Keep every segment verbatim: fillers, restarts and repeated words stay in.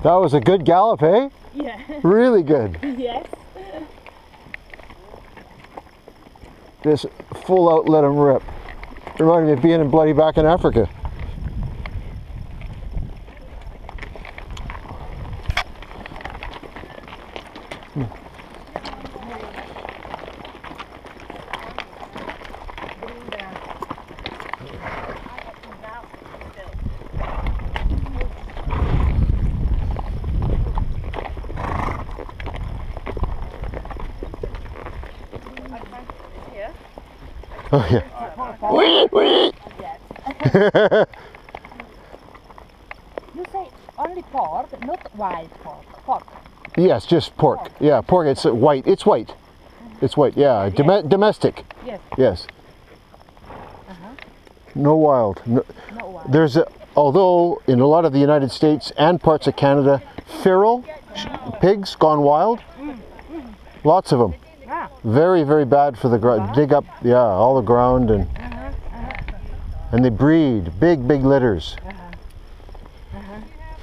That was a good gallop, eh? Yeah. Really good. Yes. Just full out let him rip. Reminded me of being in bloody back in Africa. Oh yeah. Wee, wee. You say only pork, not wild pork. Pork. Yes, just pork. pork. Yeah, pork. It's white. It's white. It's white. Yeah, Dom yes. domestic. Yes. Yes. Uh-huh. No wild. No, no wild. There's a, although in a lot of the United States and parts of Canada, feral pigs gone wild. Mm. Mm. Lots of them. Ah. Very, very bad for the ground. Dig up, yeah, all the ground, and uh-huh. Uh-huh. and they breed big, big litters. Uh-huh. Uh-huh.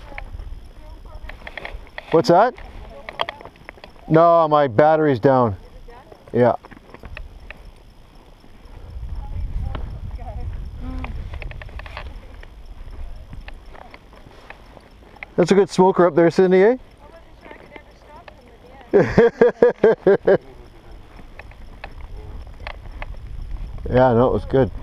What's that? No, my battery's down. Yeah. That's a good smoker up there, Cindy, eh? Yeah, no, it was good.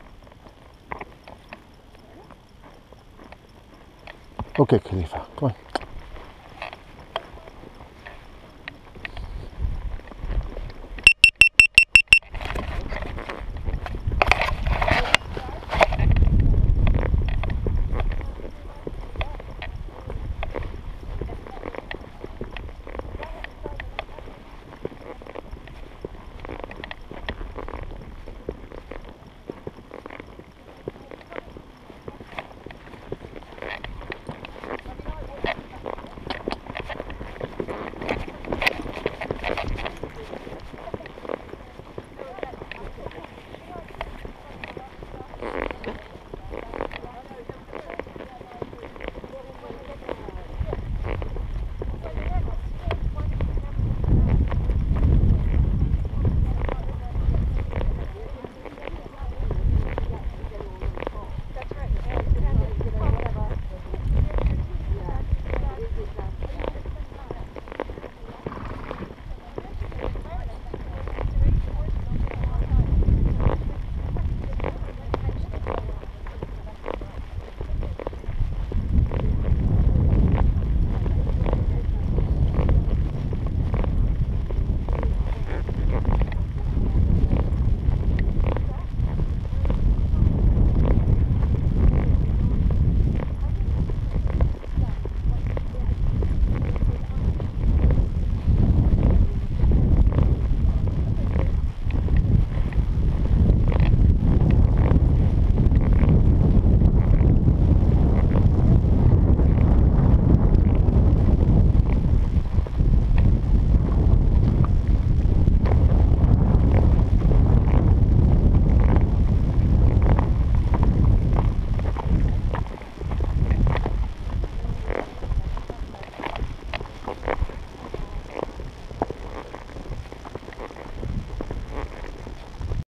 Okay, Khalifa, come on.